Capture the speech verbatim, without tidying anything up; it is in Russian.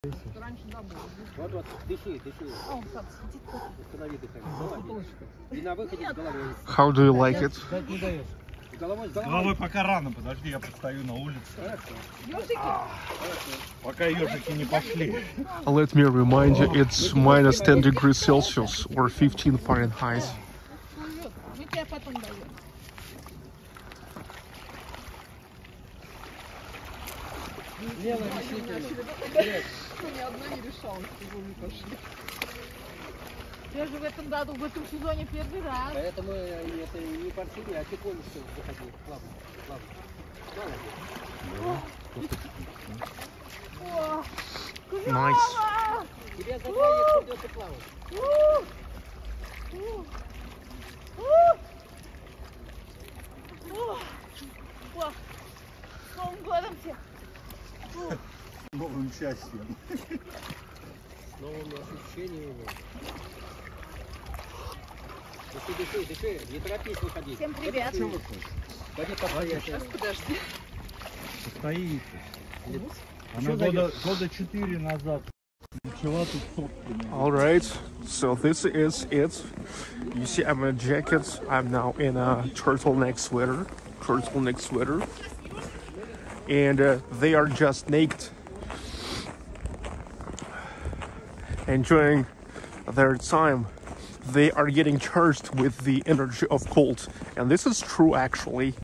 Раньше забыл. Вот, вот, дыши, дыши. А, он как сидит. Установи дыхание. И на выходе с головой. How do you like it? Дать не даешь. С головой, с С головой. головой пока рано, подожди, я постою на улице. Хорошо. Ёжики? Пока ежики не пошли. Let me remind you, it's minus ten degrees Celsius or fifteen Fahrenheit. Плывет. Мы тебя потом даем. Лево решительно. Ни одна не решалась, чтобы мы пошли. Я же в этом году, в этом сезоне первый раз. Поэтому это не порсили, а тихонечко заходи. Плавно, плавно. О, Nice. клёво! Тебе за двоих придется плавать. У, у, у. О, о, с Новым годом всех! Новым счастьем. С новыми ощущениями. Дыши, дыши, дыши. Не торопись выходить. Всем привет! Пойди постоять. Подожди. Стоит. Она Что года, года четыре назад начала тут собственно. All right, so this is it. You see, I'm in a jacket. I'm now in a turtleneck sweater. Turtleneck sweater. And uh, they are just naked, enjoying their time. They are getting charged with the energy of cold, and this is true actually.